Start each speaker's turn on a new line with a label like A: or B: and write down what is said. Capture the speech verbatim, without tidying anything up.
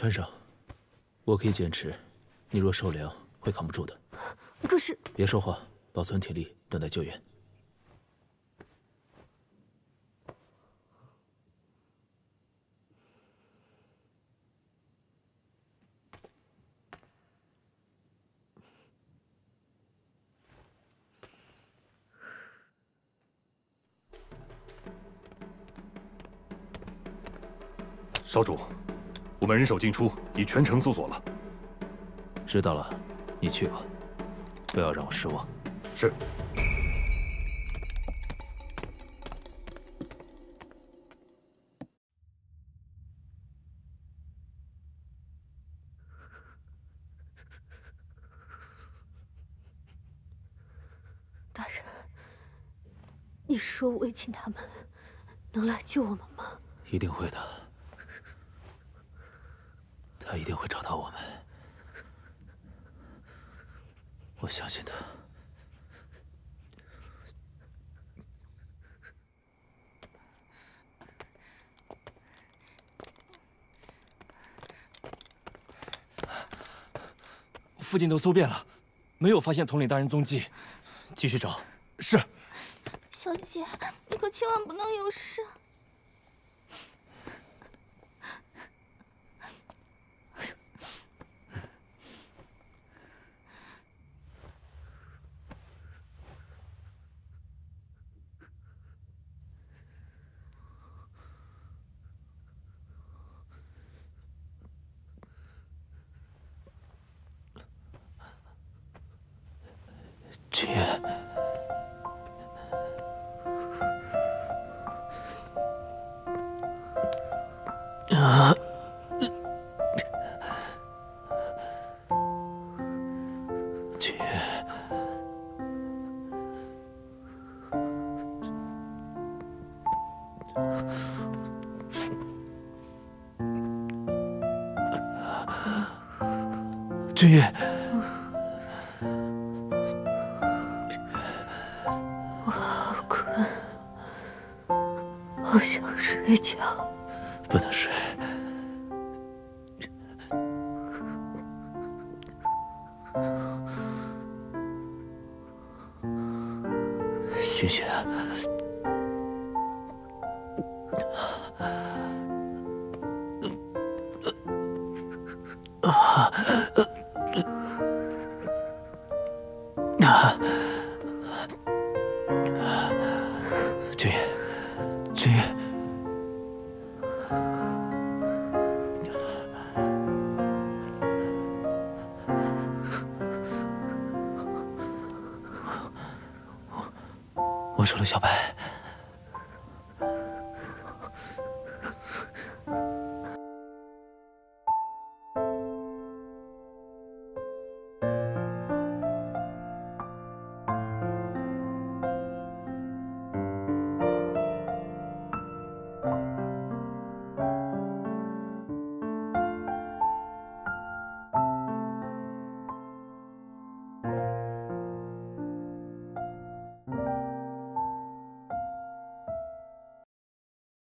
A: 穿上，我可以坚持。你若受凉，会扛不住的。
B: 可是，
A: 别说话，保存体力，等待救援。
C: 少主，我们人手进出，已全城搜索了。
A: 知道了，你去吧，不要让我失望。
C: 是。
B: 大人，你说魏青他们能来救我们吗？
A: 一定会的。 他一定会找到我们，我相信他。
D: 附近都搜遍了，没有发现统领大人踪迹，继续找。是。
E: 小姐，你可千万不能有事。
A: 君夜，啊，君夜，君夜。
B: 好想睡觉，
A: 不能睡。醒醒！啊！啊！君夜。 君夜，我我说了，小白。